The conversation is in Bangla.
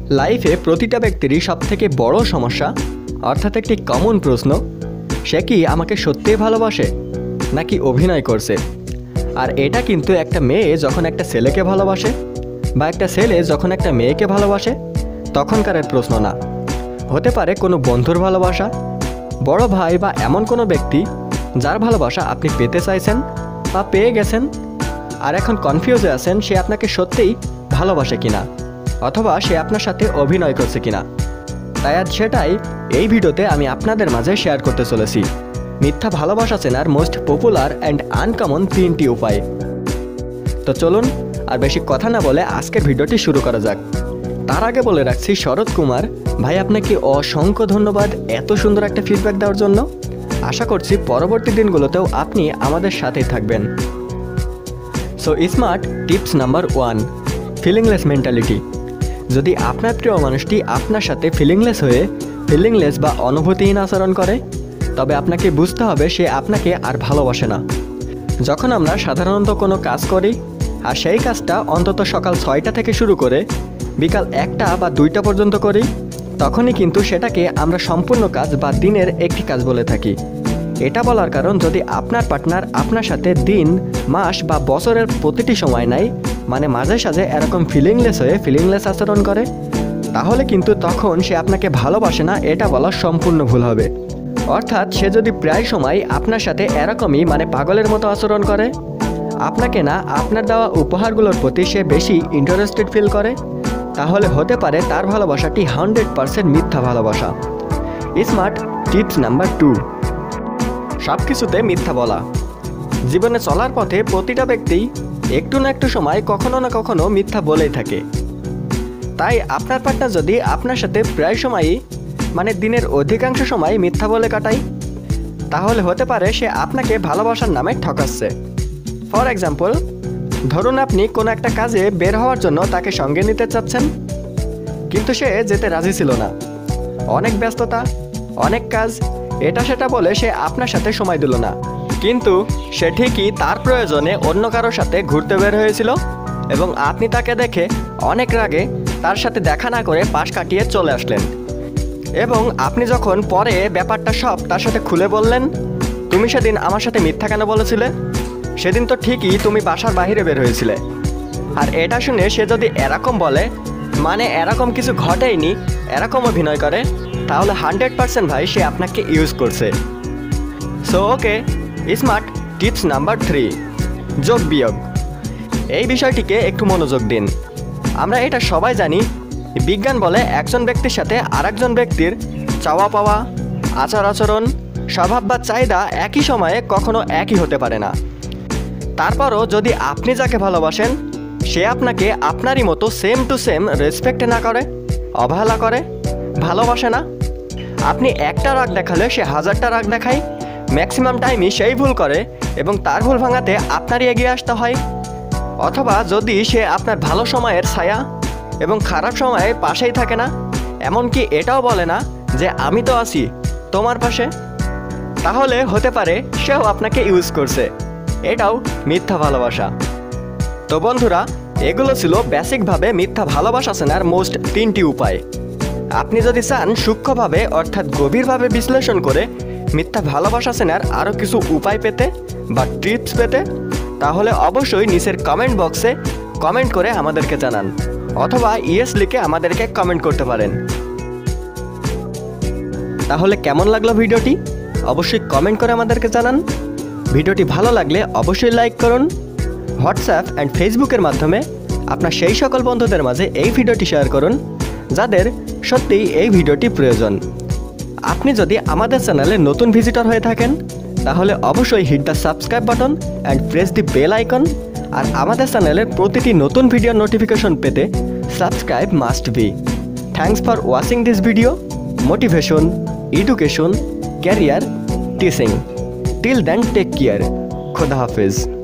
লাইফে প্রতিটা ব্যক্তিরই সবথেকে বড় সমস্যা অর্থাৎ একটি কমন প্রশ্ন, সে কি আমাকে সত্যিই ভালোবাসে নাকি অভিনয় করছে। আর এটা কিন্তু একটা মেয়ে যখন একটা ছেলেকে ভালোবাসে বা একটা ছেলে যখন একটা মেয়েকে ভালোবাসে তখনকার প্রশ্ন না, হতে পারে কোনো বন্ধুর ভালোবাসা, বড় ভাই বা এমন কোনো ব্যক্তি যার ভালোবাসা আপনি পেতে চাইছেন বা পেয়ে গেছেন আর এখন কনফিউজে আছেন সে আপনাকে সত্যিই ভালোবাসে কিনা অথবা সে আপনার সাথে অভিনয় করছে কিনা। তাই আজ সেটাই এই ভিডিওতে আমি আপনাদের মাঝে শেয়ার করতে চলেছি, মিথ্যা ভালোবাসা চেনার মোস্ট পপুলার অ্যান্ড আনকমন 3টি উপায়। তো চলুন আর বেশি কথা না বলে আজকের ভিডিওটি শুরু করা যাক। তার আগে বলে রাখছি, শরৎ কুমার ভাই আপনাকে অসংখ্য ধন্যবাদ এত সুন্দর একটা ফিডব্যাক দেওয়ার জন্য। আশা করছি পরবর্তী দিনগুলোতেও আপনি আমাদের সাথেই থাকবেন। So smart tips number 1, feelingless mentality. যদি আপনার প্রিয় মানুষটি আপনার সাথে ফিলিংলেস বা অনুভূতিহীন আচরণ করে, তবে আপনাকে বুঝতে হবে সে আপনাকে আর ভালোবাসে না। যখন আমরা সাধারণত কোনো কাজ করি আর সেই কাজটা অন্তত সকাল 6টা থেকে শুরু করে বিকাল 1টা বা 2টা পর্যন্ত করি, তখনই কিন্তু সেটাকে আমরা সম্পূর্ণ কাজ বা দিনের একটি কাজ বলে থাকি। এটা বলার কারণ, যদি আপনার পার্টনার আপনার সাথে দিন, মাস বা বছরের প্রতিটি সময় নেয়, মানে মাঝে সাঝে এরকম ফিলিংলেস আচরণ করে, তাহলে কিন্তু তখন সে আপনাকে ভালোবাসে না, এটা বলা সম্পূর্ণ ভুল হবে। অর্থাৎ সে যদি প্রায় সময় আপনার সাথে এরকমই মানে পাগলের মতো আচরণ করে, আপনাকে না আপনার দেওয়া উপহারগুলোর প্রতি সে বেশি ইন্টারেস্টেড ফিল করে, তাহলে হতে পারে তার ভালোবাসাটি 100% মিথ্যা ভালোবাসা। স্মার্ট টিপস নাম্বার 2, সব কিছুতে মিথ্যা বলা। জীবনে চলার পথে প্রতিটা ব্যক্তি একটু না একটু সময় কখনো না কখনো মিথ্যা বলেই থাকে। তাই আপনার পার্টনার যদি আপনার সাথে প্রায় সময়ই মানে দিনের অধিকাংশ সময় মিথ্যা বলে কাটায়, তাহলে হতে পারে সে আপনাকে ভালোবাসার নামে ঠকাচ্ছে। ফর এক্সাম্পল, ধরুন আপনি কোনো একটা কাজে বের হওয়ার জন্য তাকে সঙ্গে নিতে চাচ্ছেন, কিন্তু সে যেতে রাজি ছিল না। অনেক ব্যস্ততা, অনেক কাজ, এটা সেটা বলে সে আপনার সাথে সময় দিল না, কিন্তু সে ঠিকই তার প্রয়োজনে অন্য কারোর সাথে ঘুরতে বের হয়েছিল এবং আপনি তাকে দেখে অনেক রাগে তার সাথে দেখা না করে পাশ কাটিয়ে চলে আসলেন। এবং আপনি যখন পরে ব্যাপারটা সব তার সাথে খুলে বললেন, তুমি সেদিন আমার সাথে মিথ্যা কেন বলেছিলে, সেদিন তো ঠিকই তুমি বাসার বাইরে বের হয়েছিলে। আর এটা শুনে সে যদি এরকম বলে, মানে এরকম কিছু ঘটেইনি, এরকম অভিনয় করে, তাহলে 100% ভাই সে আপনাকে ইউজ করছে। So okay, smart tips number 3, যোগ বিয়োগ। এই বিষয়টিকে একটু মনোযোগ দিন। আমরা এটা সবাই জানি, বিজ্ঞান বলে একজন ব্যক্তির সাথে আরেকজন ব্যক্তির চাওয়া পাওয়া, আচার আচরণ, স্বভাব বা চাহিদা একই সময়ে কখনো একই হতে পারে না। তারপরও যদি আপনি যাকে ভালোবাসেন সে আপনাকে আপনারই মতো সেম টু সেম রেসপেক্ট না করে, অবহেলা করে, ভালোবাসে না, আপনি একটা রাগ দেখালে সে 1000টা রাগ দেখায়, ম্যাক্সিমাম টাইমই সেই ভুল করে এবং তার ভুল ভাঙাতে আপনারই এগিয়ে আসতে হয়। অথবা যদি সে আপনার ভালো সময়ের ছায়া এবং খারাপ সময়ে পাশেই থাকে না, এমনকি এটাও বলে না যে আমি তো আছি তোমার পাশে, তাহলে হতে পারে সেও আপনাকে ইউজ করছে। এটাও মিথ্যা ভালোবাসা। তো বন্ধুরা, এগুলো ছিল বেসিকভাবে মিথ্যা ভালোবাসা চেনার মোস্ট 3টি উপায়। আপনি যদি চান সূক্ষ্মভাবে অর্থাৎ গভীরভাবে বিশ্লেষণ করে মিথ্যা ভালোবাসা চেনার আরও কিছু উপায় পেতে বা টিপস পেতে, তাহলে অবশ্যই নিচের কমেন্ট বক্সে কমেন্ট করে আমাদেরকে জানান, অথবা ইয়েস লিখে আমাদেরকে কমেন্ট করতে পারেন। তাহলে কেমন লাগলো ভিডিওটি অবশ্যই কমেন্ট করে আমাদেরকে জানান। ভিডিওটি ভালো লাগলে অবশ্যই লাইক করুন। হোয়াটসঅ্যাপ অ্যান্ড ফেসবুকের মাধ্যমে আপনার সেই সকল বন্ধুদের মাঝে এই ভিডিওটি শেয়ার করুন যাদের সত্যিই এই ভিডিওটি প্রয়োজন। আপনি যদি আমাদের চ্যানেলে নতুন ভিজিটর হয়ে থাকেন, তাহলে অবশ্যই hit the subscribe button and press the bell icon. আর আমাদের চ্যানেলের প্রতিটি নতুন ভিডিও নোটিফিকেশন পেতে subscribe must be. Thanks for watching this video. Motivation, education, career, teaching. Till then take care. খোদা হাফেজ।